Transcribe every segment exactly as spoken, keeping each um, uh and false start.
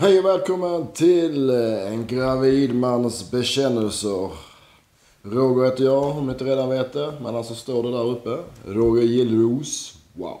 Hej och välkommen till en gravid mans bekännelser. Roger heter jag, om ni inte redan vet det. Men alltså står det där uppe. Roger Gillros. Wow.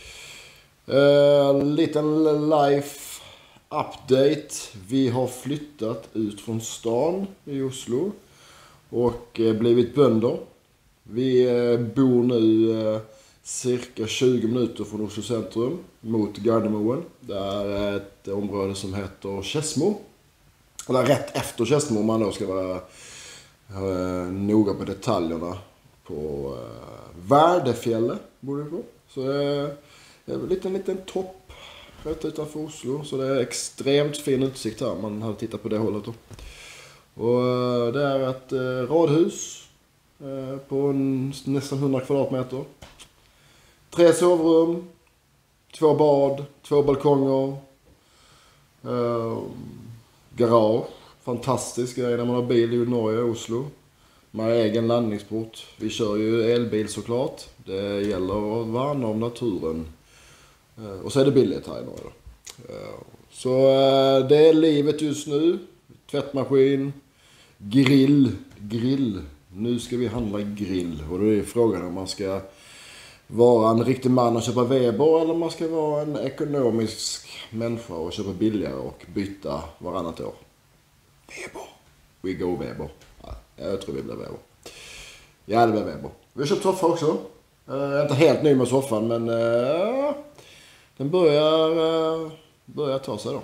Uh, liten life update. Vi har flyttat ut från stan i Oslo. Och uh, blivit bönder. Vi uh, bor nu uh, cirka tjugo minuter från Oslo centrum mot Gardermoen. Det är ett område som heter Skedsmo. Eller rätt efter Skedsmo om man då ska vara uh, noga på detaljerna. På uh, Värdefjället bor det på. Så det är en liten, liten topp rätt utanför Oslo. Så det är extremt fin utsikt här. Man hade tittat på det hållet då. Och uh, det är ett uh, radhus uh, på en, nästan hundra kvadratmeter. Tre sovrum, två bad, två balkonger, uh, garage. Fantastisk grej när man har bil i Norge och Oslo. Man har egen landningsport. Vi kör ju elbil såklart. Det gäller att värna om naturen. Uh, och så är det billigt här i Norge då. Uh, så uh, det är livet just nu. Tvättmaskin, grill, grill. Nu ska vi handla grill. Och då är frågan om man ska vara en riktig man och köpa Weber eller man ska vara en ekonomisk människa och köpa billigare och byta varannat år. Weber. We go Weber. Ja, jag tror vi blir Weber. Ja, det blir Weber. Vi har köpt soffa också. Jag är inte helt ny med soffan men uh, den börjar, uh, börjar ta sig då.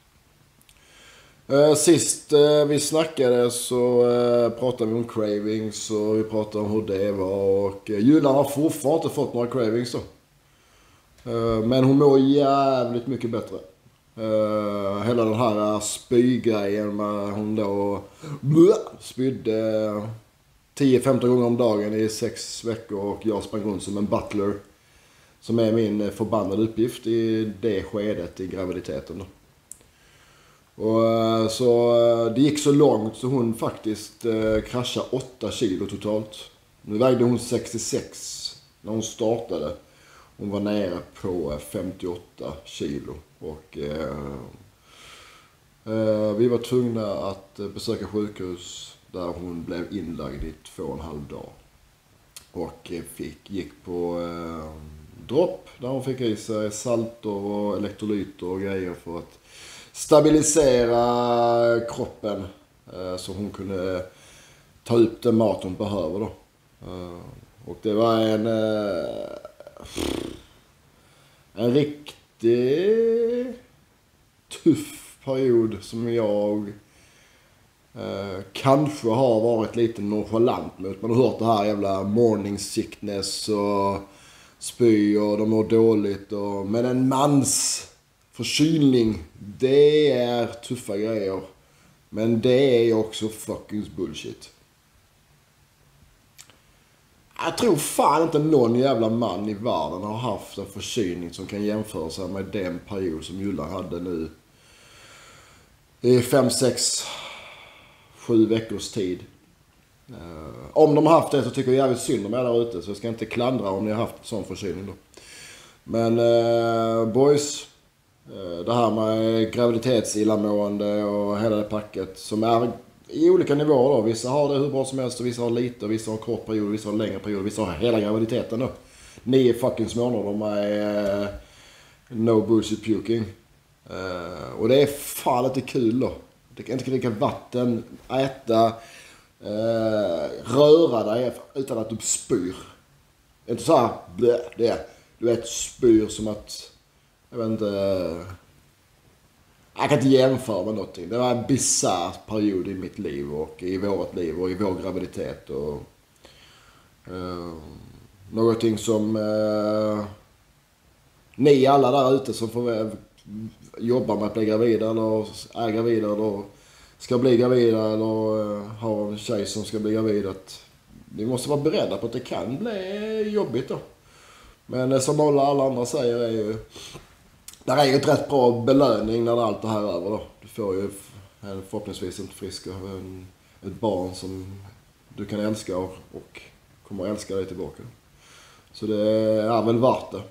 Uh, sist uh, vi snackade så uh, pratade vi om cravings och vi pratade om hur det var och uh, Julan har fortfarande inte fått några cravings då. Uh, men hon mår jävligt mycket bättre. Uh, hela den här spygrejen med hon då blö, spydde tio femton gånger om dagen i sex veckor och jag sprang runt som en butler som är min förbannade uppgift i det skedet i graviditeten då. Och så det gick så långt så hon faktiskt eh, kraschade åtta kilo totalt. Nu vägde hon sextiosex när hon startade. Hon var nere på femtioåtta kilo. Och eh, eh, vi var tvungna att besöka sjukhus där hon blev inlagd i två och en halv dag. Och fick, gick på eh, dropp där hon fick i sig salter och elektrolyter och grejer för att stabilisera kroppen eh, så hon kunde ta upp den mat hon behöver då. Eh, och det var en eh, en riktigt tuff period som jag eh, kanske har varit lite nonchalant mot. Man har hört det här jävla morning sickness och spy och de mår dåligt och, men en mans förkylning, det är tuffa grejer. Men det är också fucking bullshit. Jag tror fan inte någon jävla man i världen har haft en förkylning som kan jämföra sig med den period som Julla hade nu. I fem, sex, sju veckors tid. Uh, om de har haft det så tycker jag jävligt synd om er där ute. Så jag ska inte klandra om ni har haft sån förkylning då. Men uh, boys... Det här med graviditetsillamående och hela det packet som är i olika nivåer då. Vissa har det hur bra som helst och vissa har lite och vissa har kort period, vissa har längre period, vissa har hela graviditeten då. Nio fucking månader de är uh, no bullshit puking. Uh, och det är fan inte kul då. Du kan inte dricka vatten, äta, uh, röra dig utan att du spyr. Inte så här, blä, det är, du vet spyr som att jag vet inte. Jag kan inte jämföra med någonting. Det var en bizarr period i mitt liv och i vårt liv och i vår graviditet. Och, uh, någonting som uh, ni alla där ute som får jobba med att bli gravida eller är gravida eller ska bli gravida eller uh, har en tjej som ska bli gravid. Att ni måste vara beredda på att det kan bli jobbigt då. Men uh, som alla, alla andra säger är ju där är ju ett rätt bra belöning när allt det här är över då. Du får ju förhoppningsvis en frisk en, ett barn som du kan älska och, och kommer älska dig tillbaka. Så det är väl värt det.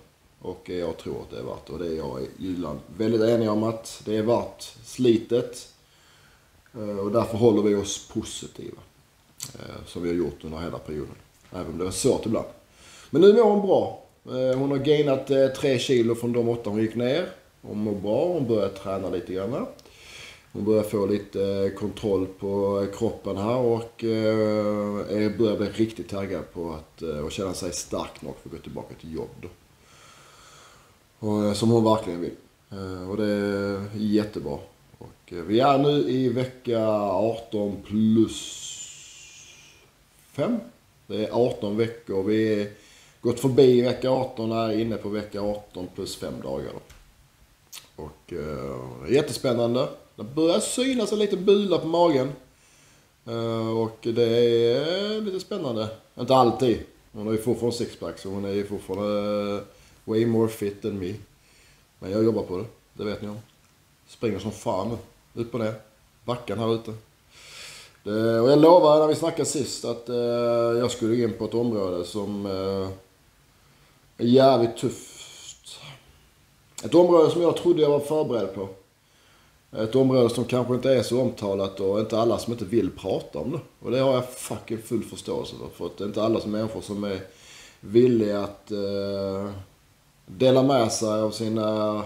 Och jag tror att det är värt, och det är jag och Julan väldigt eniga om att det är värt slitet. Och därför håller vi oss positiva. Som vi har gjort under hela perioden. Även om det var svårt ibland. Men nu mår hon bra. Hon har gainat tre kilo från de åtta hon gick ner. Hon mår bra, hon börjar träna lite grann. Hon börjar få lite kontroll på kroppen här och börjar bli riktigt taggad på att och känna sig stark nog för att gå tillbaka till jobb då. Och, som hon verkligen vill. Och det är jättebra. Och vi är nu i vecka arton plus fem. Det är arton veckor. Vi har gått förbi vecka arton och är inne på vecka arton plus fem dagar då. Och uh, jättespännande. Det börjar synas en liten bula på magen. Uh, och det är lite spännande. Inte alltid. Hon har ju fortfarande sixpack så hon är ju fortfarande way more fit than me. Men jag jobbar på det. Det vet ni om. Springer som fan nu. Ut på det. Backen här ute. Det, och jag lovade när vi snackade sist att uh, jag skulle in på ett område som uh, är jävligt tufft. Ett område som jag trodde jag var förberedd på. Ett område som kanske inte är så omtalat och inte alla som inte vill prata om det. Och det har jag fucking full förståelse för. För att det är inte alla som människor som är villiga att uh, dela med sig av sina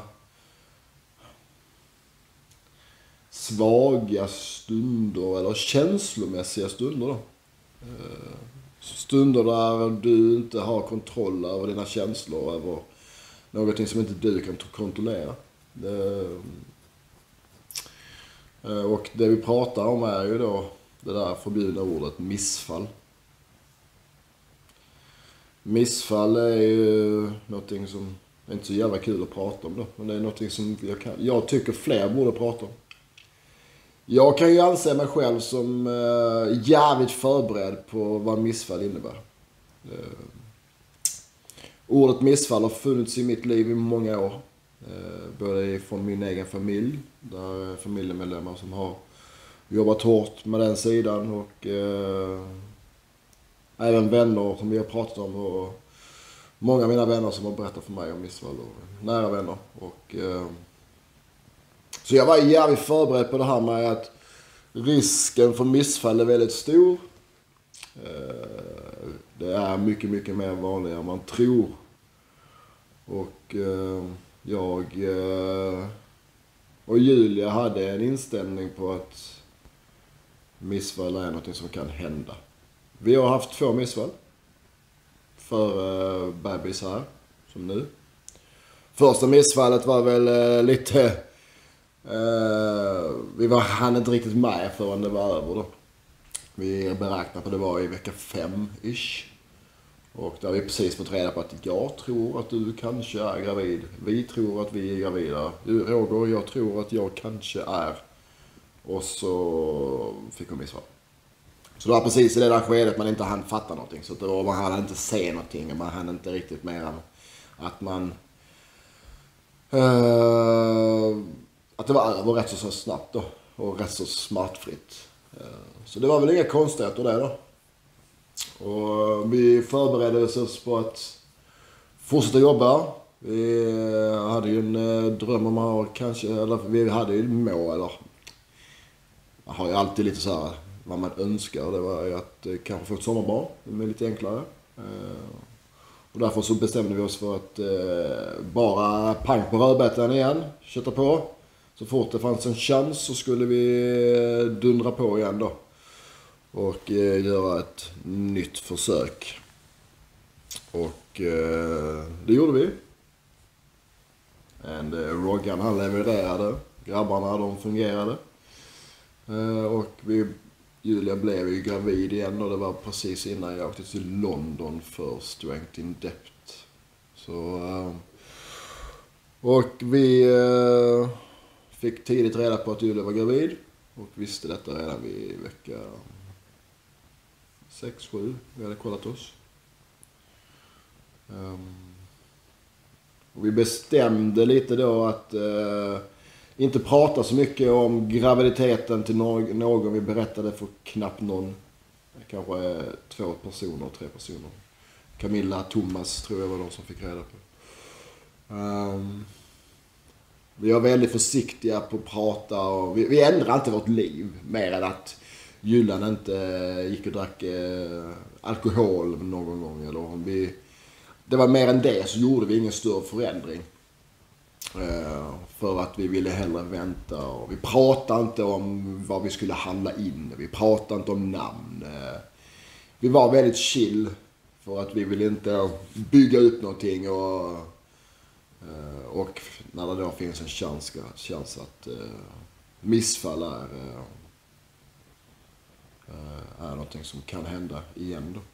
svaga stunder eller känslomässiga stunder då. Uh, stunder där du inte har kontroll över dina känslor, över någonting som inte du kan kontrollera. Det, och det vi pratar om är ju då det där förbjudna ordet missfall. Missfall är ju någonting som är inte så jävla kul att prata om då. Men det är någonting som jag, kan, jag tycker fler borde prata om. Jag kan ju anse mig själv som uh, jävligt förberedd på vad missfall innebär. Uh, ordet missfall har funnits i mitt liv i många år. Uh, både från min egen familj, där familjemedlemmar som har jobbat hårt med den sidan och uh, även vänner som vi har pratat om och många av mina vänner som har berättat för mig om missfall och nära vänner. Och, uh, så jag var jävligt förberedd på det här med att risken för missfall är väldigt stor. Uh, det är mycket, mycket mer vanligt än man tror. Och uh, jag uh, och Julia hade en inställning på att missfall är något som kan hända. Vi har haft två missfall för uh, bebis här, som nu. Första missfallet var väl uh, lite... Uh, vi var, hann inte riktigt med förrän det var över då. Vi beräknade på det var i vecka fem-ish. Och där har vi precis fått reda på att jag tror att du kanske är gravid. Vi tror att vi är gravida. Du, Roger, jag tror att jag kanske är. Och så fick hon missfall. Så det var precis i det där skedet man inte hann fatta någonting. Så det var, man hann inte se någonting. Man hann inte riktigt mer att man... Uh, att det var över rätt så, så snabbt då. Och rätt så smärtfritt. Uh, så det var väl inga konstigheter där då. Och vi förberedde oss på att fortsätta jobba. Vi hade ju en dröm om att kanske, eller vi hade ju mål, eller man har ju alltid lite så här vad man önskar. Det var ju att kanske få ett sommarbarn, det är lite enklare. Och därför så bestämde vi oss för att bara pang på rödbetan igen, kötta på. Så fort det fanns en chans så skulle vi dundra på igen då. Och eh, göra ett nytt försök. Och eh, det gjorde vi. And, eh, Roggan han levererade. Grabbarna de fungerade. Eh, och vi, Julia blev ju gravid igen. Och det var precis innan jag åkte till London för Strength in Depth. Så, eh, och vi eh, fick tidigt reda på att Julia var gravid. Och visste detta redan vid vecka... sex, sju, vi hade kollat oss. Um, och vi bestämde lite då att uh, inte prata så mycket om graviditeten till no- någon. Vi berättade för knappt någon. Kanske två personer, tre personer. Camilla, Thomas tror jag var de som fick reda på. Um, vi var väldigt försiktiga på att prata och vi, vi ändrade inte vårt liv mer än att Gyllan inte gick och drack eh, alkohol någon gång. Eller vi, det var mer än det, så gjorde vi ingen större förändring. Uh, för att vi ville hellre vänta. Och vi pratade inte om vad vi skulle handla in. Vi pratade inte om namn. Uh, vi var väldigt chill. För att vi ville inte bygga upp någonting. Och, uh, och när det då finns en chans, chans att uh, missfall är, uh, uh, är någonting som kan hända igen då.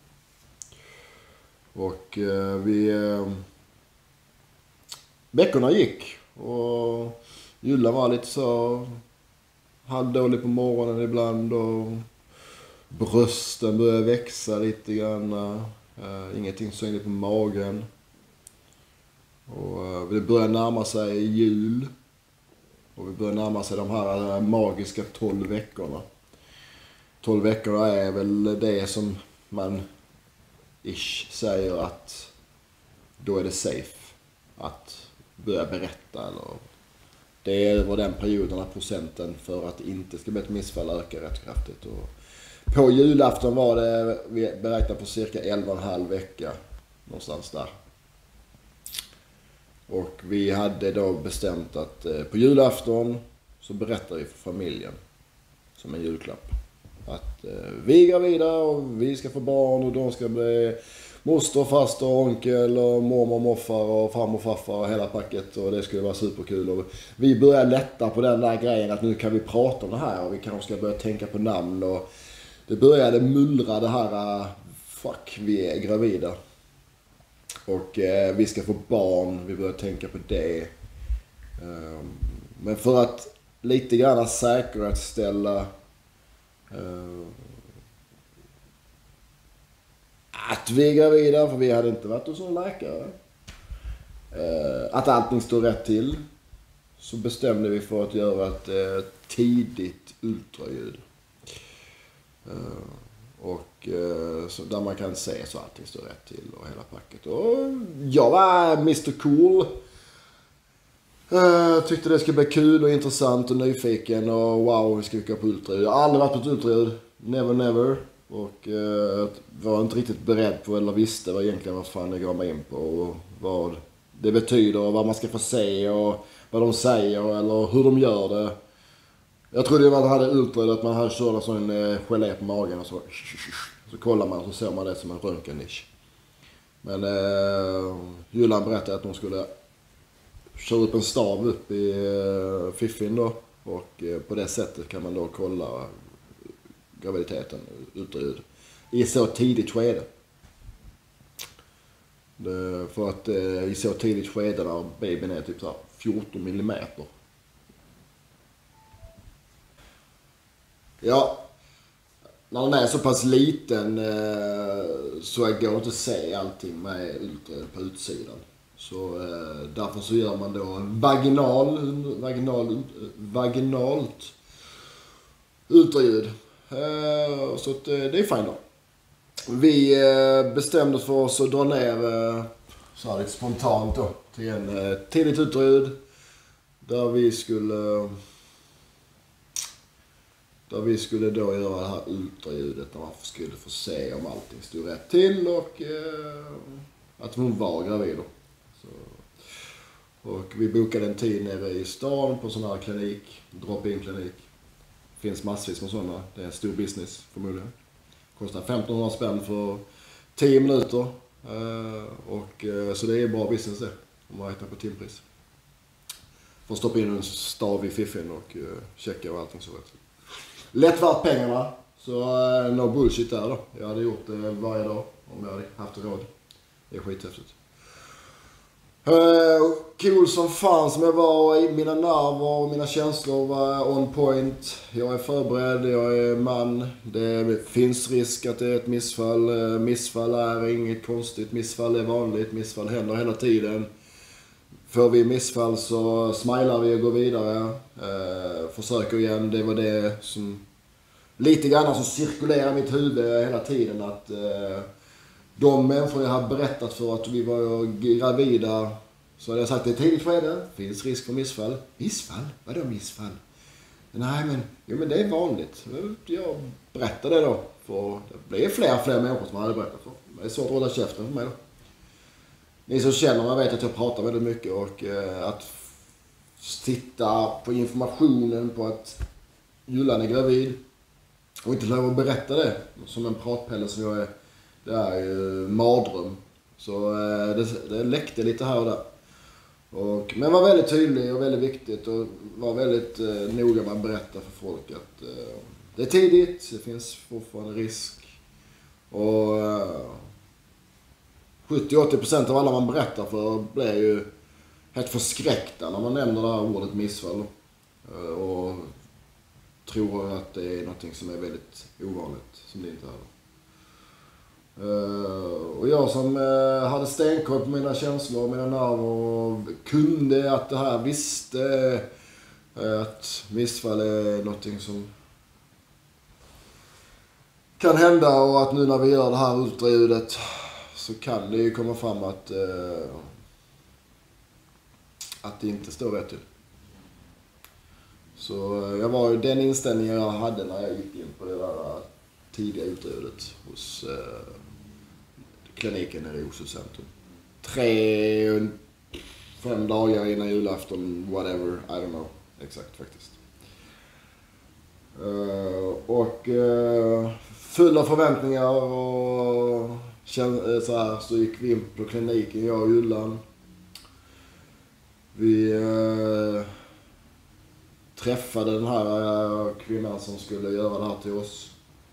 Och uh, vi... Uh, Veckorna gick och Julla var lite så halvdålig på morgonen ibland och brösten började växa lite grann. Uh, ingenting så in på magen. Och uh, det började närma sig jul. Och vi började närma sig de här magiska tolv veckorna. tolv veckor är väl det som man ish säger att då är det safe att börja berätta. Eller det var den perioden när procenten för att det inte ska bli ett missfall ökar rätt kraftigt. Och på julafton var det, vi beräknade på cirka elva och en halv vecka någonstans där. Och vi hade då bestämt att på julafton så berättar vi för familjen som en julklapp att vi är gravida och vi ska få barn och de ska bli moster, faster, onkel och mormor, morfar och farmor, farfar och hela packet, och det skulle vara superkul. Och vi började lätta på den där grejen att nu kan vi prata om det här och vi kanske ska börja tänka på namn, och det började mullra det här, fuck, vi är gravida och eh, vi ska få barn, vi började tänka på det. Um, men för att lite grann säkerhetsställa uh, att vi är gravida, för vi hade inte varit hos någon läkare, uh, att allting står rätt till, så bestämde vi för att göra ett uh, tidigt ultraljud. Uh, och uh, så där man kan se så allting står rätt till och hela packet. Och jag var mister Cool. Uh, tyckte det skulle bli kul och intressant och nyfiken och wow, vi ska gå på ultraljud. Jag har aldrig varit på ett ultraljud, never never. Och uh, var inte riktigt beredd på eller visste vad egentligen vad fan jag gav mig in på och vad det betyder och vad man ska få se och vad de säger eller hur de gör det. Jag trodde att man hade ultraljud, att man hade sådana sån uh, gelé på magen och så så kollar man och så ser man det som en röntgennisch. Men uh, Julan berättade att de skulle köra upp en stav upp i uh, fiffin då, och uh, på det sättet kan man då kolla graviditeten, ultraljud, i så tidigt skede. Det, för att uh, i så tidigt skede när babyn är typ så här fjorton millimeter. Ja, när den är så pass liten uh, så går det inte att se allting med ultraljud på utsidan. Så eh, därför så gör man då en vaginal, vaginal, vaginalt ultraljud. Eh, så att, eh, det är fint då. Vi eh, bestämde för oss att dra ner eh, så här lite spontant då, till en eh, tidigt ultraljud. Där vi skulle där vi skulle då göra det här ultraljudet där man skulle få se om allting stod rätt till och eh, att hon var gravid då. Så. Och vi bokade en tid nere i stan på sån här klinik, drop-in klinik. Finns massvis med sådana, det är en stor business förmodligen. Kostar femtonhundra spänn för tio minuter. Uh, och, uh, så det är bra business det, om man räknar på timpris. Får stoppa in en stav i fiffin och uh, checka och allting så rätt. Lätt värt pengarna, så uh, no bullshit där då. Jag hade gjort det varje dag om jag hade haft råd. Det är skithäftigt. Uh, cool som fan som jag var i mina nerver och mina känslor var on point. Jag är förberedd, jag är man. Det finns risk att det är ett missfall. Uh, missfall är inget konstigt, missfall är vanligt, missfall händer hela tiden. Får vi missfall så smilar vi och går vidare. Uh, försöker igen, det var det som lite grann som cirkulerar i mitt huvud hela tiden, att uh, de människor jag har berättat för att vi var gravida Så hade jag sagt det i tidigt skede. Finns risk för missfall. Missfall? Vadå missfall? Nej men, jo, men det är vanligt. Jag berättar det då. För det blir fler och fler människor som jag hade berättat för. Det är svårt att hålla käften för mig då. Ni som känner mig vet att jag pratar väldigt mycket. Och eh, att titta på informationen på att Jullan är gravid. Och inte lov att berätta det. Som en pratpelle som jag är. Det är ju mardröm. Så eh, det, det läckte lite här och där. Och, men var väldigt tydlig och väldigt viktigt och var väldigt eh, noga med att berätta för folk att eh, det är tidigt, det finns fortfarande risk. Och eh, sjuttio till åttio procent av alla man berättar för blir ju helt förskräckta när man nämner det här ordet missfall. Eh, och tror att det är någonting som är väldigt ovanligt, som det inte är. Uh, och jag som uh, hade stenkoll på mina känslor och mina nerver och kunde att det här visste uh, att missfall är någonting som kan hända och att nu när vi gör det här ultraljudet så kan det ju komma fram att uh, att det inte står rätt till. Så uh, jag var ju den inställningen jag hade när jag gick in på det där tidiga ultraljudet hos uh, kliniken i Oslo centrum. Tre, fem dagar innan julafton, whatever, I don't know. Exakt faktiskt. Uh, och uh, fulla förväntningar och känn, så här så gick vi in på kliniken, jag och Jullan. Vi uh, träffade den här uh, kvinnan som skulle göra det här till oss.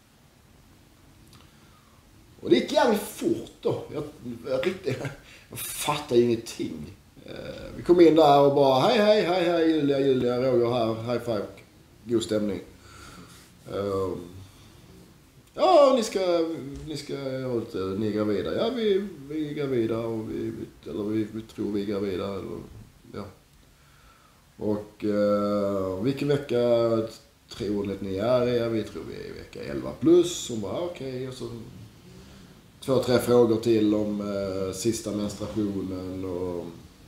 Och det gick jävligt fort då. Jag, jag, riktigt, jag fattar ingenting. Uh, vi kom in där och bara hej, hej, hej, hej, Julia, Julia, Roger här, high five, god stämning. Uh, ja, ni ska, ni ska göra ut, ni är gravida. Ja, vi, vi är gravida och vi, eller vi, vi tror vi är gravida. Eller, ja. Och uh, vilken vecka tror ni att ni är i? Vi tror vi är i vecka elva plus. Hon bara okej, okay. Och så två, tre frågor till om uh, sista menstruationen och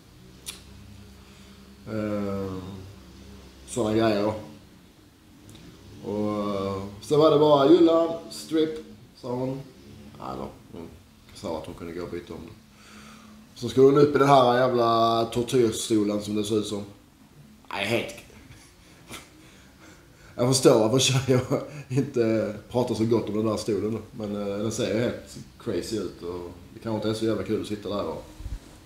uh, sådana grejer. Och uh, så var det bara Jullan, strip, sa hon. Nej då, hon sa att hon kunde gå och byta om det. Så skulle hon upp i den här jävla tortyrstolen som det ser ut som. Nej, helt... Jag förstår varför tjejer inte pratar så gott om den där stolen. Men uh, den ser ju helt crazy ut och det kanske inte är så jävla kul att sitta där och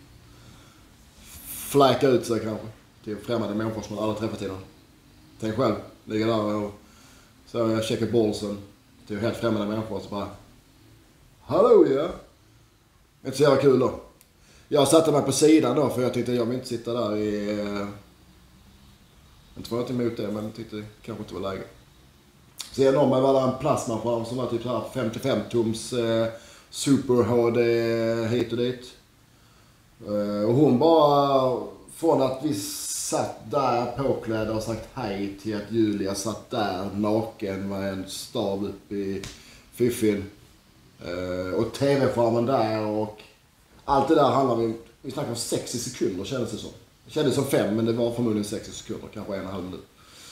fläka ut sig kanske till främmande människor som man aldrig träffat innan. Tänk själv, ligga där och så jag checkar bollsen till helt främmande människor och så bara hallå ja. Inte så jävla kul då. Jag satte mig på sidan då för jag tyckte jag vill inte sitta där i... Eh, inte var jag inte emot det men tyckte det kanske inte var läge. Så jag någon mig var där en plasmaskärm som var typ så här femtiofem tums eh, super H D hit och dit. Eh, och hon bara från att vi satt där påklädda och sagt hej till att Julia satt där naken med en stav upp i fiffin. Uh, och tv-skärmen där och allt det där handlar vi vi snackar om sextio sekunder kändes det som. Det kändes som fem men det var förmodligen sextio sekunder, kanske en och en halv minut.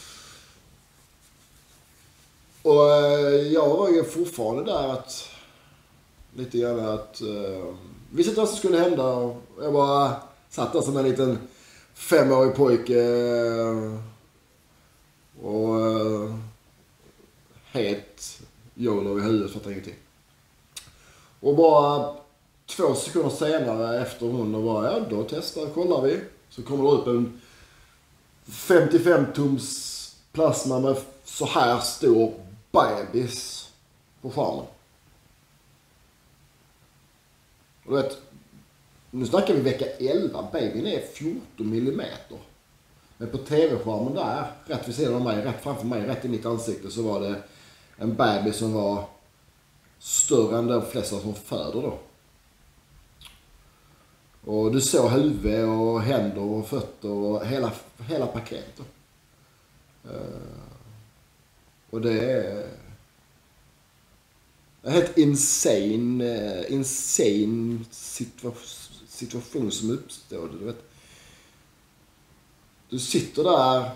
Och uh, jag var ju fortfarande där att lite grann att uh, visste inte vad som skulle hända och jag bara satt där som en liten femårig pojke och uh, het YOLO i huvudet, fattar ingenting. Och bara två sekunder senare efter hon och bara, ja då testar, kollar vi. Så kommer det upp en femtiofem tums plasma med så här stor bebis på skärmen. Och du vet, nu snackar vi vecka elva, babyn är fjorton millimeter. Men på tv-skärmen där, rätt vid sidan av mig, rätt framför mig, rätt i mitt ansikte så var det en bebis som var större än de flesta som föder då. Och du såg huvud och händer och fötter och hela, hela paketet. Uh, och det är en helt insane, uh, insane situa- situation som uppstår. Du vet. Du sitter där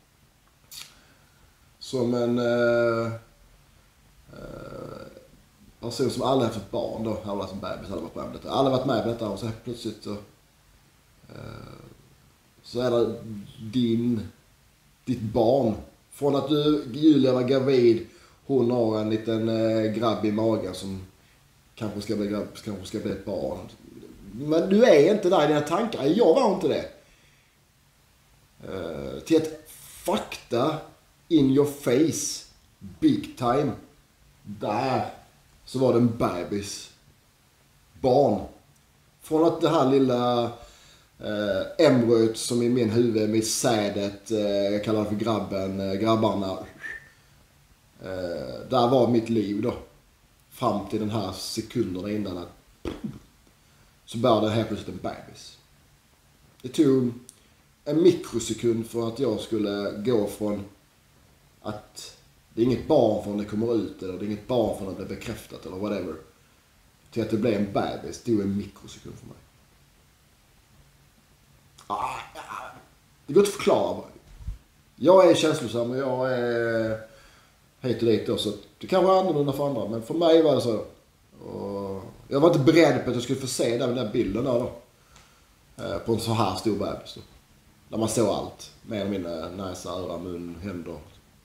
som en eh, eh, person som aldrig haft ett barn då. Har varit en bebis, aldrig varit med på detta. Aldrig varit med på detta och så helt plötsligt så, eh, så är det din, ditt barn. Från att du, Julia var gravid, hon har en liten eh, grabb i magen som kanske ska bli grabb, kanske ska bli ett barn. Men du är inte där i dina tankar. Jag var inte det. Uh, till ett fakta in your face big time. Där så var det en bebis. Barn. Från att det här lilla uh, embryot som i min huvud, mitt sädet, uh, jag kallar det för grabben, uh, grabbarna. Uh, där var mitt liv då. Fram till den här sekunderna innan att så började helt plötsligt en bebis. Det tog en mikrosekund för att jag skulle gå från att det är inget barn förrän det kommer ut eller det är inget barn förrän det blir bekräftat eller whatever. Till att det blev en bebis. Det tog en mikrosekund för mig. Ah, ah. Det går inte att förklara. Jag är känslosam och jag är hit och dit då, så det kanske är annorlunda för andra. Men för mig var det så. Och jag var inte beredd på att jag skulle få se den där bilden där då. På en så här stor bebis då. Där man såg allt. Mer eller mindre näsa, öra, mun, händer.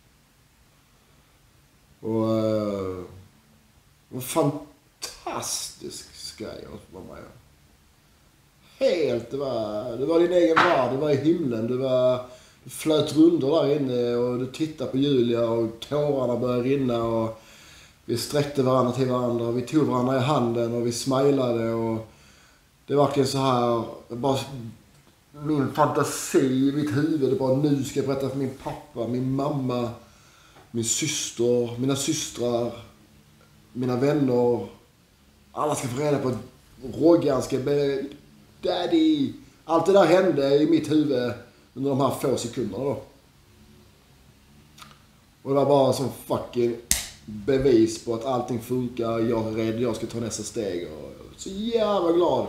Och uh, en fantastisk grej att vara med. Helt, det var, det var din egen värld, det var i himlen, det var, du flöt runt där inne och du tittade på Julia och tårarna började rinna och vi sträckte varandra till varandra och vi tog varandra i handen och vi smilade och det var verkligen så här, bara min fantasi, mitt huvud, det bara nu ska jag berätta för min pappa, min mamma, min syster, mina systrar, mina vänner. Alla ska få reda på att Roggan ska bli daddy. Allt det där hände i mitt huvud under de här få sekunderna då. Och det var bara en sån fucking bevis på att allting funkar. Jag är rädd, jag ska ta nästa steg. Och så jävla glad.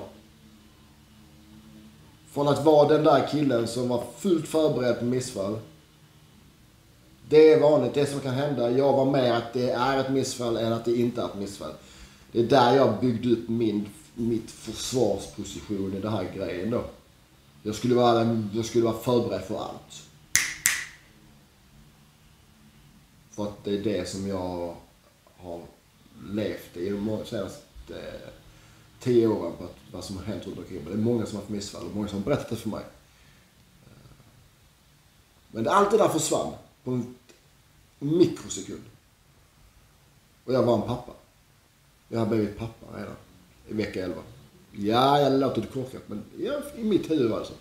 Från att vara den där killen som var fullt förberedd på missfall. Det är vanligt, det som kan hända. Jag var med att det är ett missfall än att det inte är ett missfall. Det är där jag byggde upp min, mitt försvarsposition i den här grejen då. Jag skulle vara, jag skulle vara förberedd för allt. För att det är det som jag har levt i de senaste tio åren på att vad som har hänt runt omkring. Det är många som har haft missfall och många som har berättat det för mig. Men allt det där försvann på en mikrosekund. Och jag var en pappa. Jag har blivit pappa redan i vecka elva. Ja, jag låter det korkat, men ja, i mitt huvud var det så.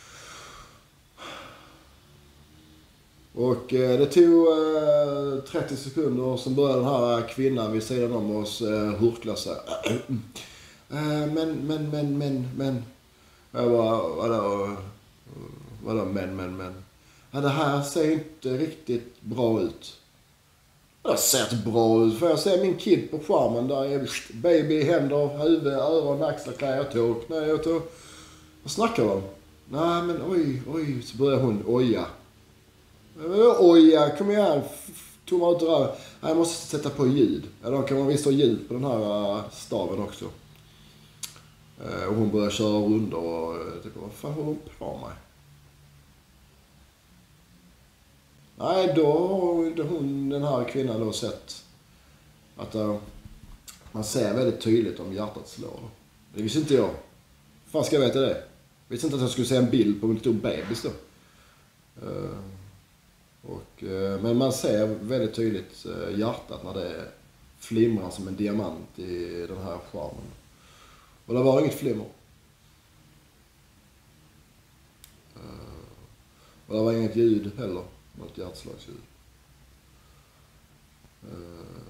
Och eh, det tog eh, trettio sekunder och så började den här kvinnan vid sidan om oss eh, hurkla sig. Eh, men, men, men, men, men. Jag bara, vadå, vadå, men, men, men. Ja, det här ser inte riktigt bra ut. Det ser inte bra ut. För jag ser min kid på skärmen där är baby, händer, huvud, öron, axlar, knä och tå, knä och tå. Vad snackar de? Nej men oj, oj. Så börjar hon oja. Oja, kom igen. Tomma ut där. Jag måste sätta på ljud. Ja, då kan man visst ha ljud på den här staven också. Och hon börjar köra runt och typ, vad fan håller hon på med? Nej, då har hon, den här kvinnan då sett att uh, man ser väldigt tydligt om hjärtat slår. Det visste inte jag. Fan ska jag veta det? Jag visste inte att jag skulle se en bild på en stor bebis då. Uh, och, uh, men man ser väldigt tydligt uh, hjärtat när det flimrar som en diamant i den här skärmen. Och det var inget flimmer. Uh, och det var inget ljud heller. Något hjärtslagsljud. Uh,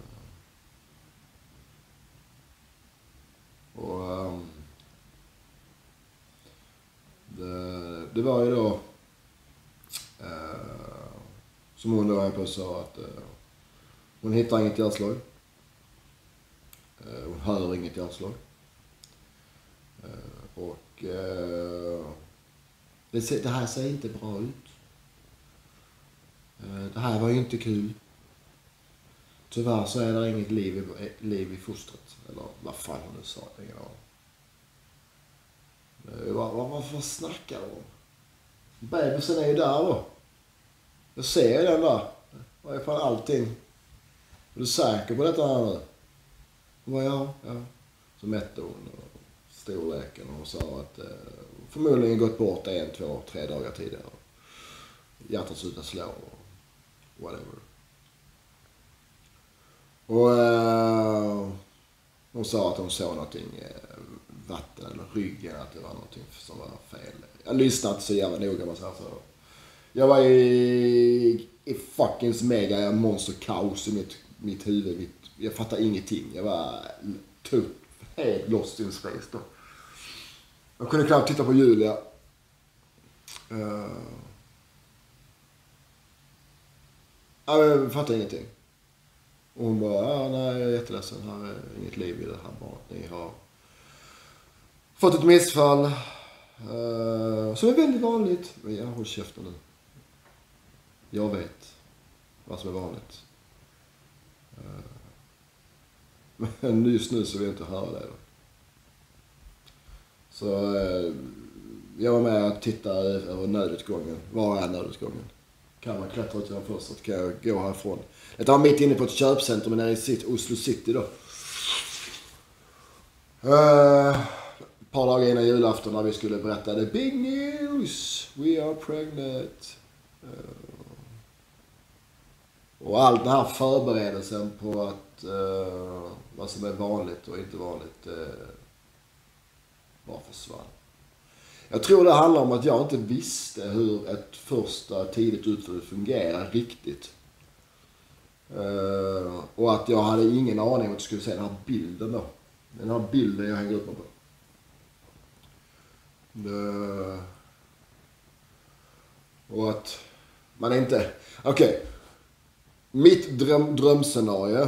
och um, det, det var ju då uh, som hon då på sa att uh, hon hittar inget hjärtslag. Uh, hon hör inget hjärtslag. Uh, Och eh, det, ser, det här ser inte bra ut. Eh, det här var ju inte kul. Tyvärr så är det inget liv i, liv i fostret. Eller vad fan hon nu sa. Ingen aning. Eh, vad, vad, vad, vad snackar de om? Bebisen är ju där då. Jag ser den där. Vad är fan allting? Är du säker på detta här nu? Hon bara, ja, ja. Så mätte hon storleken och sa att eh, förmodligen gått bort en, två, tre dagar tidigare. Hjärtat slutar slå och whatever. Och eh, hon sa att hon såg någonting, eh, vatten eller ryggen, att det var någonting som var fel. Jag lyssnade inte så jävla noga med så här, så. Jag var i, i fucking mega monsterkaos i mitt, mitt huvud. Mitt, jag fattade ingenting. Jag var typ helt lost in space då. Jag kunde knappt titta på Julia. Uh, jag fattade ingenting. Och hon bara, ja, nej, jag är jätteledsen. Här är inget liv i det här barnet. Ni har fått ett missfall. Uh, som är väldigt vanligt. Men jag håller käften nu. Jag vet vad som är vanligt. Uh, men just nu så vill jag inte höra det då. Så uh, jag var med och tittade över nödutgången. Var är nödutgången? Kan man klättra ut genom först? Kan jag gå härifrån? Jag var mitt inne på ett köpcentrum nere i Oslo City då. Uh, ett par dagar innan julafton när vi skulle berätta the big news. We are pregnant. Uh, och all den här förberedelsen på att uh, vad som är vanligt och inte vanligt uh, bara försvann. Jag tror det handlar om att jag inte visste hur ett första tidigt utflöde fungerar riktigt. Uh, och att jag hade ingen aning om att jag skulle se den här bilden då. Den här bilden jag hänger upp mig på. Uh, och att man inte... Okej. Okay. Mitt dröm, drömscenario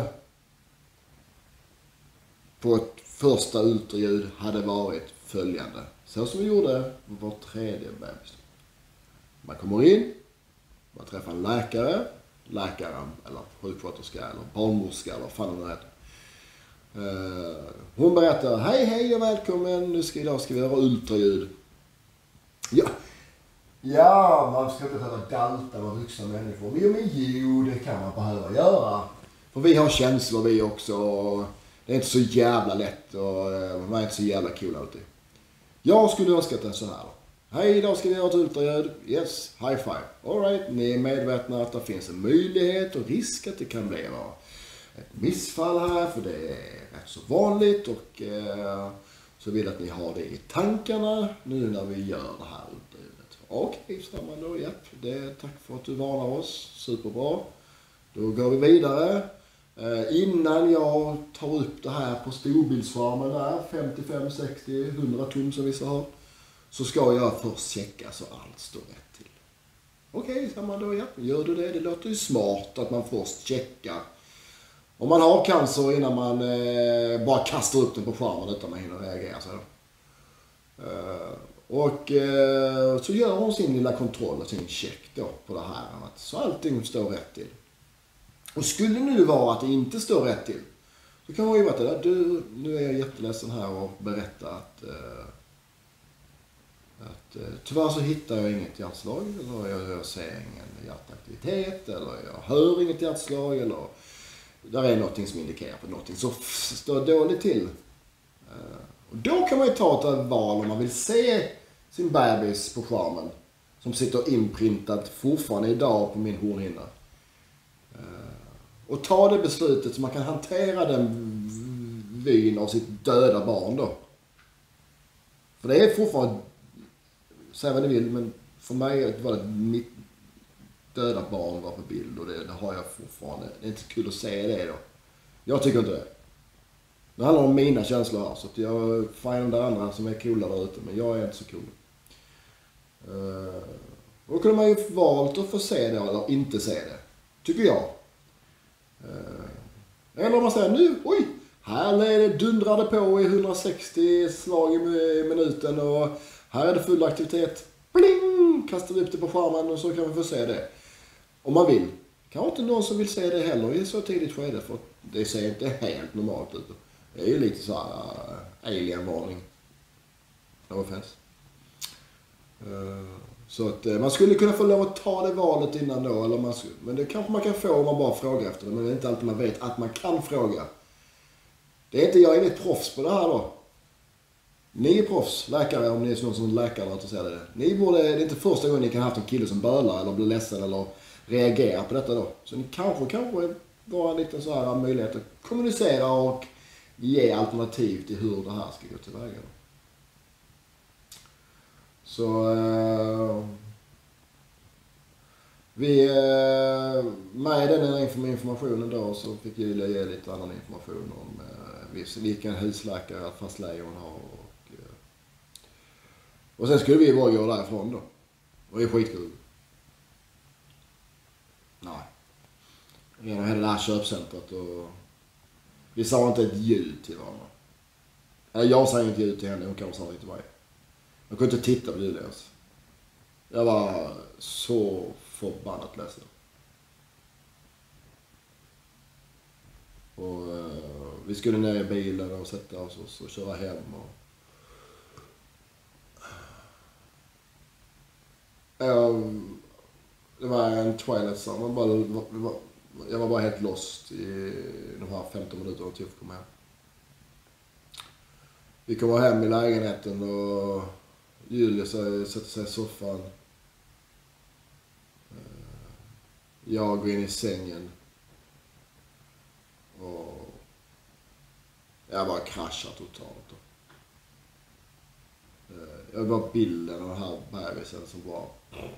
på ett första ultraljud hade varit följande. Så som vi gjorde var tredje bebis. Man kommer in, man träffar en läkare, läkaren eller sjuksköterska eller barnmorska eller vad fan det heter. Uh, hon berättar, hej hej och välkommen, nu ska, idag ska vi göra ultraljud. Ja, ja man ska inte behöva dalta med vuxna människor. Men, men jo, det kan man behöva göra. För vi har känslor vi också. Det är inte så jävla lätt och uh, man är inte så jävla cool alltid. Jag skulle önska att det är så här. Hej, idag ska vi göra ett ultraljud. Yes, high five. All right, ni är medvetna att det finns en möjlighet och risk att det kan bli ett missfall här. För det är rätt så vanligt och eh, så vill att ni har det i tankarna nu när vi gör det här ultraljudet. Okej, sa man då. Ja, det, tack för att du varnar oss. Superbra. Då går vi vidare. Eh, innan jag tar upp det här på storbildsfarmen där, femtiofem, sextio, hundra tum som vissa har, så ska jag först checka så allt står rätt till. Okej, okay, sa man då, ja, gör du det? Det låter ju smart att man först checkar. Om man har cancer innan man eh, bara kastar upp den på skärmen utan man hinner reagera. Så eh, och eh, så gör hon sin lilla kontroll och sin check då på det här. Så allting står rätt till. Och skulle nu vara att det inte står rätt till, så kan man ju vara det. Du, nu är jag jätteledsen här och berätta att, eh, att eh, tyvärr så hittar jag inget hjärtslag, eller jag, jag ser ingen hjärtaktivitet, eller jag hör inget hjärtslag, eller där är någonting som indikerar på någonting som står dåligt till. Eh, och då kan man ju ta ett val om man vill se sin bebis på skärmen som sitter inprintad fortfarande idag på min hornhinna. Och ta det beslutet så man kan hantera den vyn av sitt döda barn då. För det är fortfarande, säg vad ni vill, men för mig var det mitt döda barn var på bild och det, det har jag fortfarande. Det är inte kul att se det då. Jag tycker inte det. Det handlar om mina känslor här, så att jag firar de andra som är coola där ute, men jag är inte så cool. Uh, då kunde man ju valt att få se det eller inte se det, tycker jag. Eller om man säger nu, oj, här är det dundrade på i hundrasextio slag i minuten och här är det full aktivitet. Bling! Kastar vi upp det på skärmen och så kan vi få se det. Om man vill. Kanske inte någon som vill se det heller i så tidigt skede för det ser inte helt normalt ut. Det är ju lite så här uh, alien-varning. No offense. Uh, så att uh, man skulle kunna få lov att ta det valet innan då. Eller man skulle, men det kanske man kan få om man bara frågar efter det. Men det är inte alltid man vet att man kan fråga. Det är inte, jag är inget proffs på det här då. Ni är proffs, läkare, om ni är någon som läkare att säga det. Ni borde, det är inte första gången ni kan ha haft en kille som bölar eller blir ledsen eller reagerar på detta då. Så ni kanske, kanske var en liten så här möjlighet att kommunicera och ge alternativ till hur det här ska gå tillväga. Så eh, vi eh, med den informationen då så fick Julia ge lite annan information om eh, vilken husläkare fast Lejon har och, eh, och sen skulle vi bara gå därifrån då. Och det är skitkul. Nej. Genom hela det här köpcentret och vi sa inte ett ljud till varandra. Eller jag sa inte ljud till henne, hon kanske sa det till mig. Jag kunde inte titta på Julia ens. Jag var så förbannat ledsen. Och uh, vi skulle ner i bilen och sätta oss och, och köra hem. Och... Uh, det var en Twilight Zone. Man bara, var, jag var bara helt lost i de här femton minuterna till att komma hem. Vi kommer hem i lägenheten och Julia sätter sig i soffan. Jag går in i sängen. Och jag bara kraschar totalt. Jag har bara bilden av den här bebisen som bara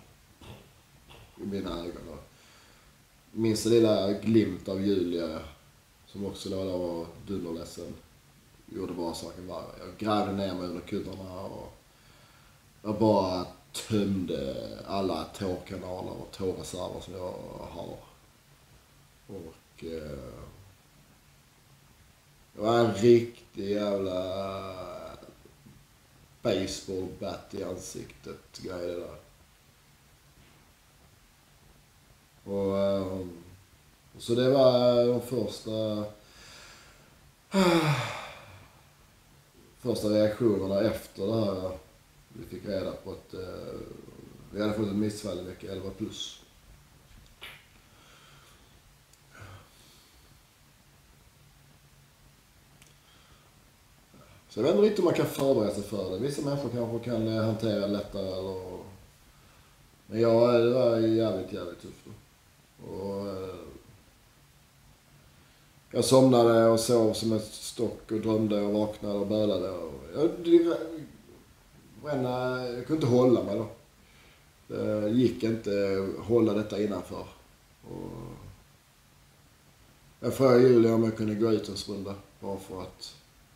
i mina ögon. Minns det lilla glimt av Julia som också låg där och var dunderledsen. Gjorde bara saken värre. Jag grävde ner mig under kuddarna och jag bara tömde alla tårkanaler och tårreserver som jag har. Och eh, det var en riktig jävla baseballbat i ansiktet grej det där. Och, eh, så det var de första första reaktionerna efter det här. Vi fick reda på att eh, vi hade fått ett missfall i vecka elva plus. Så jag vet inte riktigt om man kan förbereda sig för det. Vissa människor kanske kan hantera lättare eller... Men ja, det var jävligt, jävligt tufft då. Och, eh, jag somnade och sov som ett stock och drömde och vaknade och bölade. Och jag, det, jag kunde inte hålla mig då. Det gick inte att hålla detta innanför. Och jag frågade Julia om jag kunde gå ut en stund bara för att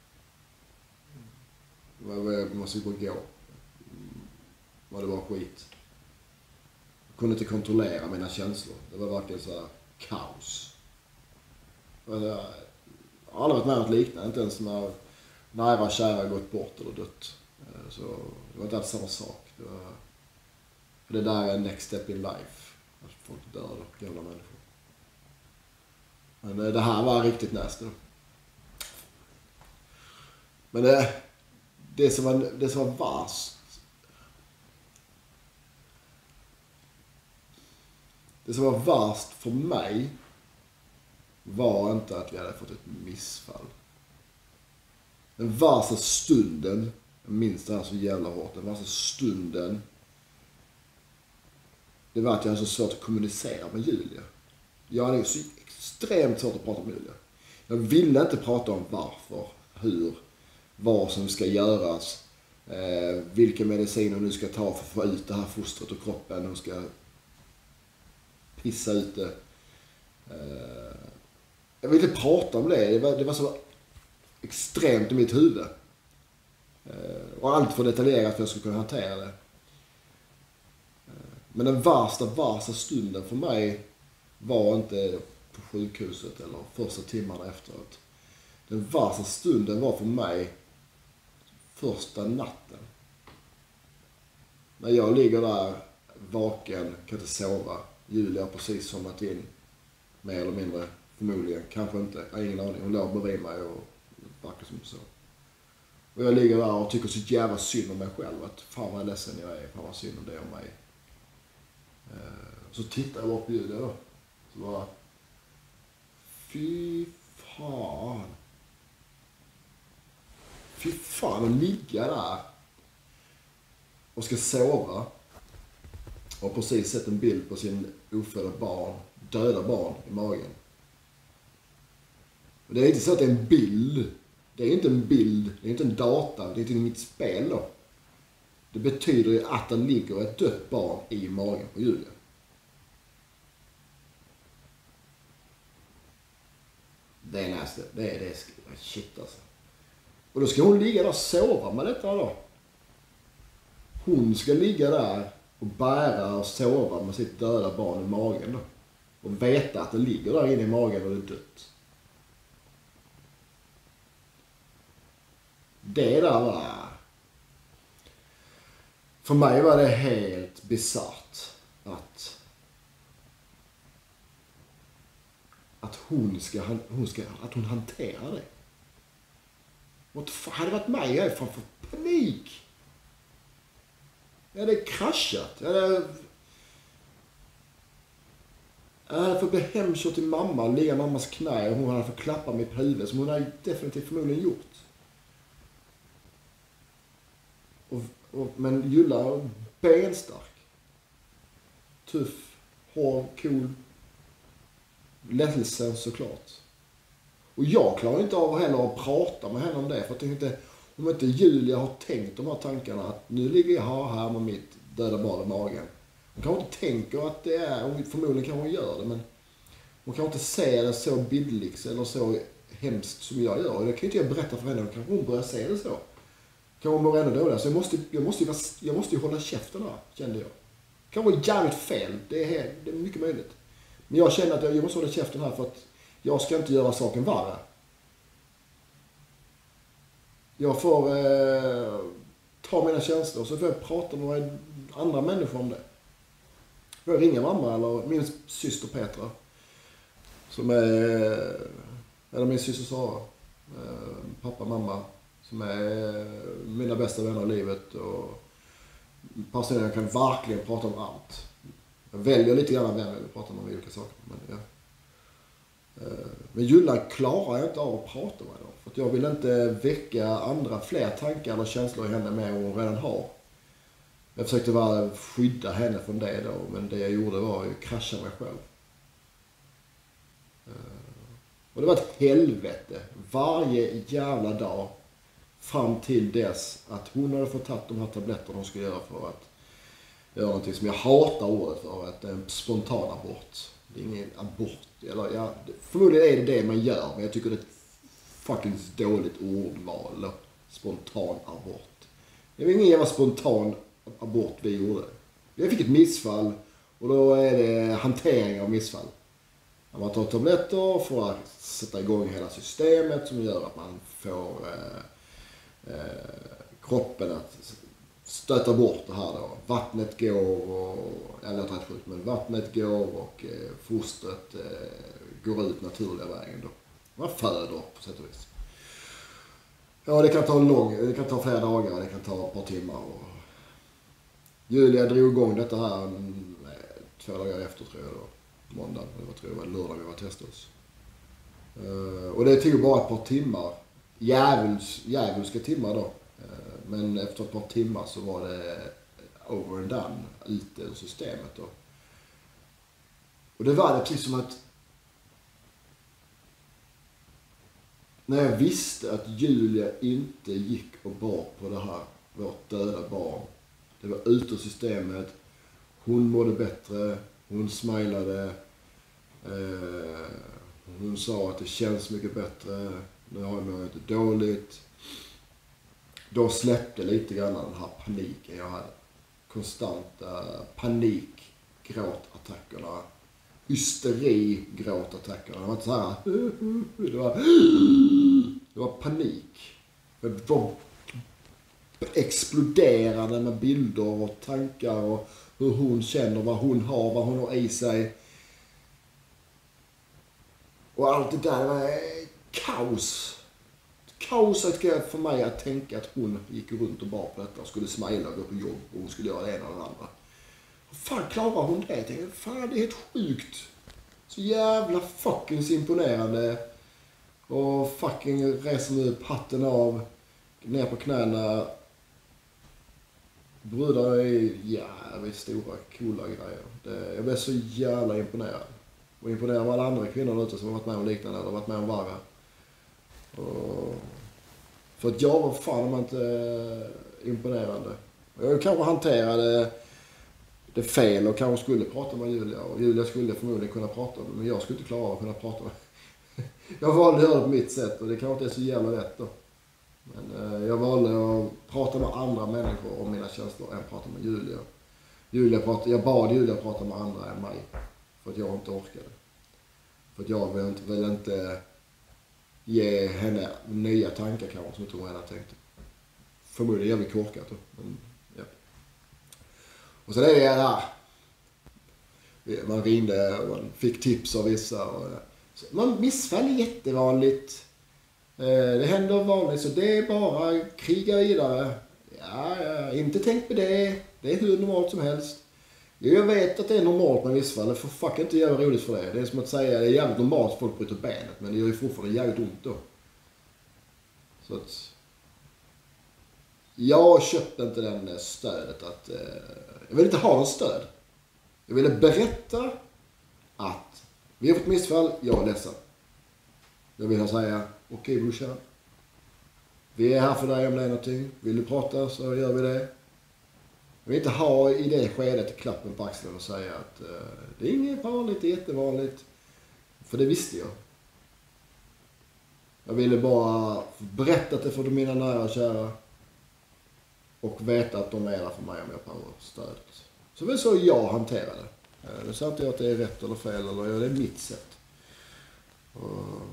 jag måste gå och gå. Var det var skit. Jag kunde inte kontrollera mina känslor. Det var verkligen så här kaos. Jag har aldrig varit med om något liknande. Inte ens när nära kära gått bort eller dött. Så det var inte alls samma sak. Det var, för det där är next step in life. Att folk dör då, gamla människor. Men det här var riktigt nästa. Men det, det, som var, det som var värst. Det som var värst för mig var inte att vi hade fått ett missfall. Den värsta stunden, jag minns det här så jävla hårt, den värsta stunden, det var att jag hade så svårt att kommunicera med Julia. Jag hade så extremt svårt att prata med Julia. Jag ville inte prata om varför, hur, vad som ska göras, eh, vilka mediciner hon nu ska ta för att få ut det här fostret och kroppen. Hon ska pissa ut det. Eh, jag ville inte prata om det. Det var, det var så extremt i mitt huvud. Eh, och allt för detaljerat för att jag skulle kunna hantera det. Eh, men den värsta, värsta stunden för mig var inte på sjukhuset eller första timmarna efteråt. Den värsta stunden var för mig första natten. När jag ligger där vaken, kan inte sova. Julia har precis somnat in. Mer eller mindre, förmodligen. Kanske inte, jag har ingen aning. Hon låg bredvid mig och verkar som så. Och jag ligger där och tycker så jävla synd om mig själv. Att fan vad ledsen jag är. Fan vad synd om det om mig. Så tittar jag bara på Julia då. Så bara... Fy fan. Fy fan att ligga där. Och ska sova. Och precis sett en bild på sin ofödda barn. Döda barn i magen. Och det är inte så att det är en bild. Det är inte en bild. Det är inte en data. Det är inte inget spel då. Det betyder ju att det ligger ett dött barn i magen på Julia. Det är nästa. Det är det. Shit alltså. Och då ska hon ligga där och sova med detta då. Hon ska ligga där och bära och sova med sitt döda barn i magen då. Och veta att det ligger där inne i magen och det är dött. Det där var... För mig var det helt bizarrt att... Att hon ska, hon ska, att hon hanterar det. What the fuck, hade det varit mig, jag är fan för panik. Jag hade kraschat. Jag hade... Jag hade fått bli hemkört till mamma och ligga mammas knä och hon hade fått klappa mig på huvudet som hon hade definitivt förmodligen gjort. Och, och, men Julla benstark. Tuff, hård, cool. Ledsen såklart. Och jag klarar inte av heller att prata med henne om det. För jag tänkte, om inte Julia har tänkt de här tankarna att nu ligger jag här med mitt döda barn i magen. Hon kanske inte tänker att det är, förmodligen kan hon göra det, men hon kanske inte ser det så bildligt eller så hemskt som jag gör. Och det kan inte jag berätta för henne, då kanske hon börjar se det så. Kan hon må ännu dåligare. Så jag måste, jag, måste, jag måste ju hålla käften här, kände jag. Det kan vara jävligt fel, det är, helt, det är mycket möjligt. Men jag känner att jag måste hålla käften här för att jag ska inte göra saken värre. Jag får eh, ta mina känslor och så får jag prata med andra människor om det. Får jag ringa mamma eller min syster Petra. Som är, eller min syster Sara. Eh, pappa, mamma. Som är mina bästa vänner i livet. Och personer jag kan verkligen prata om allt. Jag väljer lite grann vem jag vill prata om olika saker. Men, ja. Men Julla klarar jag inte av att prata med dem. För att jag vill inte väcka andra fler tankar eller känslor i henne med vad hon redan har. Jag försökte bara skydda henne från det då. Men det jag gjorde var att krascha mig själv. Och det var ett helvete. Varje jävla dag. Fram till dess att hon hade fått tagit de här tabletterna hon skulle göra för att göra någonting som jag hatar ordet för. Att det är en spontan abort. Det är ingen abort. Eller, ja, förmodligen är det det man gör. Men jag tycker det är ett fucking dåligt ordval. Spontan abort. Det var ingen jävla spontan abort vi gjorde. Jag fick ett missfall. Och då är det hantering av missfall. När man tar tabletter för att sätta igång hela systemet. Som gör att man får eh, eh, kroppen att stöta bort det här då. Vattnet går och, jag vet inte sjukt, men vattnet går och eh, fostret eh, går ut naturliga vägen då. Man föder på sätt och vis. Ja, det kan ta lång, det kan ta flera dagar, det kan ta ett par timmar. Och Julia drog igång detta här nej, två dagar efter tror jag då. Måndag, det var, tror jag, var lördag vi var testade oss. Uh, och det tog bara ett par timmar. Djävuls, djävulska timmar då. Men efter ett par timmar så var det over and done ute ur systemet då. Och det var det precis som att när jag visste att Julia inte gick och bar på det här, vårt döda barn. Det var ute ur systemet. Hon mådde bättre. Hon smilade. Eh, hon sa att det känns mycket bättre. Nu har jag inte dåligt. Då släppte lite grann den här paniken jag hade. Konstanta panik, gråtattackerna. Hysteri, gråtattackerna. Det var inte så här. Det var var panik. Det var exploderande med bilder och tankar och hur hon känner, vad hon har, vad hon har i sig. Och allt det där var kaos. Kaos för mig att tänka att hon gick runt och bar på detta och skulle smila och gå på jobb och hon skulle göra det ena eller det andra. Hur fan klarar hon det? Jag tänkte, fan det är helt sjukt. Så jävla fucking imponerande. Och fucking reser nu upp hatten av, ner på knäna. Brudar är jävligt stora, coola grejer. Det, jag blev så jävla imponerad. Och imponerad av alla andra kvinnor ute som har varit med om liknande eller varit med om värre. Och för att jag var fan inte imponerande. Jag kanske hanterade det fel och kanske skulle prata med Julia. Och Julia skulle förmodligen kunna prata med, men jag skulle inte klara av att kunna prata med. Jag valde att göra det på mitt sätt och det kanske inte är så jävla rätt då. Men eh, jag valde att prata med andra människor om mina känslor än prata med Julia. Julia pratade, jag bad Julia prata med andra än mig. För att jag inte orkade. För att jag vill inte, vill inte ge henne nya tankar kanske som jag tror hon redan tänkte. Förmodligen jävligt korkat då. Men, ja. Och så det är det här. Man ringde och man fick tips av vissa. Och, så man missfall är jättevanligt. Det händer vanligt så det är bara kriga vidare. Ja, ja, inte tänkt på det. Det är hur normalt som helst. Jag vet att det är normalt med missfall. Det får fuck inte göra roligt för det. Det är som att säga det är jävligt normalt att folk bryter benet. Men det gör ju fortfarande jävligt ont då. Så att... Jag köpte inte den stödet att... Eh, jag vill inte ha någon stöd. Jag ville berätta att vi har fått missfall, jag är ledsen. Jag vill säga, okej okay, brorsan. Vi är här för dig om det är någonting. Vill du prata så gör vi det. Jag vill inte ha i det skedet klappen på axeln och säga att uh, det är inget vanligt, det är jättevanligt. För det visste jag. Jag ville bara berätta det för mina nära och kära. Och veta att de är där för mig om jag behöver stöd. Så det är så jag hanterar det. Det säger inte jag att det är rätt eller fel, eller det är mitt sätt. Och...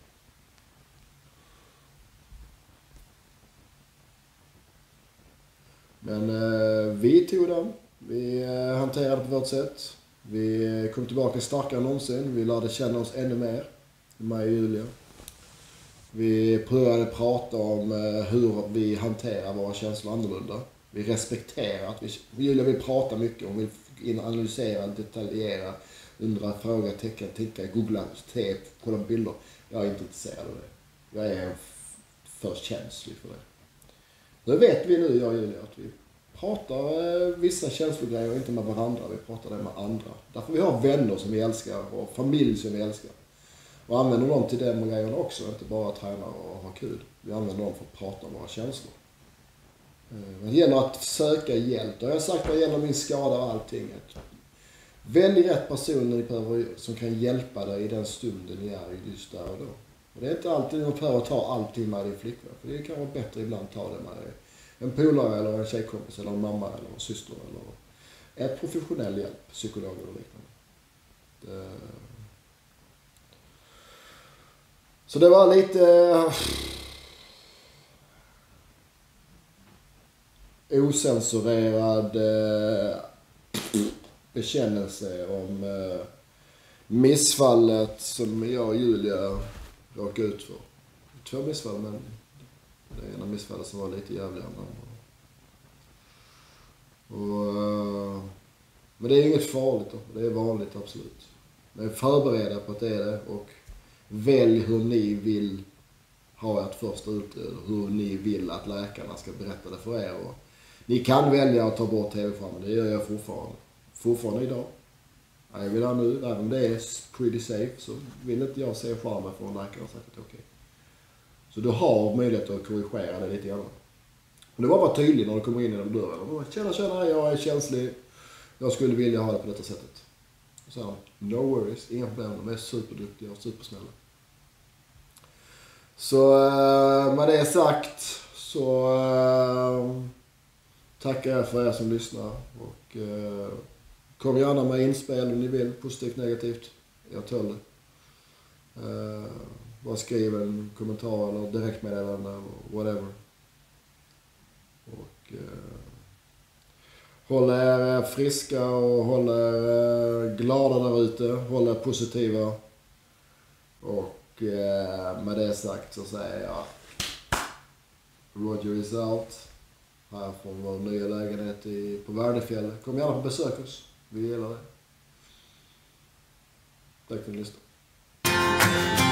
Men eh, vi tog den. Vi eh, hanterade på vårt sätt. Vi kom tillbaka starkare än någonsin. Vi lärde känna oss ännu mer. Mig och Julia. Vi prövade prata om eh, hur vi hanterar våra känslor annorlunda. Vi respekterar att vi... Julia vill prata mycket. Hon vill analysera, detaljera, undra, fråga, täcka, tänka, googla, se, kolla bilder. Jag är inte intresserad av det. Jag är för känslig för det. Nu vet vi nu, jag och Julia, att vi pratar eh, vissa känslogrejer inte med varandra. Vi pratar det med andra. Därför vi har vänner som vi älskar och familj som vi älskar. Och använder dem till de grejerna också. Inte bara träna och ha kul. Vi använder dem för att prata om våra känslor. Det gäller att söka hjälp. Det har jag sagt vad gäller min skada och allting. Välj rätt personer som kan hjälpa dig i den stunden ni är just där och då. Och det är inte alltid man behöver ta allting med din flickvän. För det kan vara bättre ibland att ta det med en polare eller en tjejkompis eller en mamma eller en syster. Eller ett professionell hjälp, psykolog eller liknande. Det... Så det var lite... osensurerad eh, bekännelse om eh, missfallet som jag och Julia råkade ut för. Två missfall, men det ena missfallet som var lite jävligare. Och, eh, men det är inget farligt då. Det är vanligt, absolut. Men förbered på att det är det och välj hur ni vill ha ert första utträde. Hur ni vill att läkarna ska berätta det för er. Och ni kan välja att ta bort tv-skärmen. Det gör jag fortfarande. Fortfarande idag. Jag vill ha nu, även om det är pretty safe, så vill inte jag se skärmen från läkaren och sagt att det är okej. Så du har möjlighet att korrigera det lite grann. Men det var bara tydligt när du kommer in genom dörren. Tjena, tjena, jag är känslig. Jag skulle vilja ha det på detta sättet. Så no worries, inga problem. De är superduktiga och supersnälla. Så med det sagt så äh, tackar jag för er som lyssnar. Och äh, kom gärna med inspel om ni vill, positivt, negativt. Jag tål det. Äh, bara skriv en kommentar eller direktmeddelande eller whatever. Och eh, håll er friska och håll er glada där ute. Håll er positiva. Och eh, med det sagt så säger jag Roger is out. Här från vår nya lägenhet i, på Värnefjäll. Kom gärna på besök oss. Vi gillar det. Tack för att ni lyssnade.